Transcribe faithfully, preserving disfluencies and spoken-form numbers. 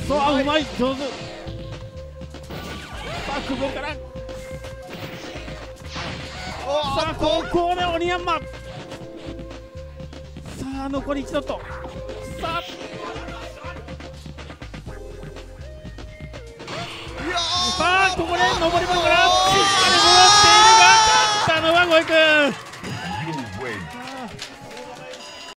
そうあうまい上手。さあくぐるからさあここで鬼ヤンマさあ残りいちドットさあさあここで上り棒からしっかり戻っているが勝ったのはゴエ君。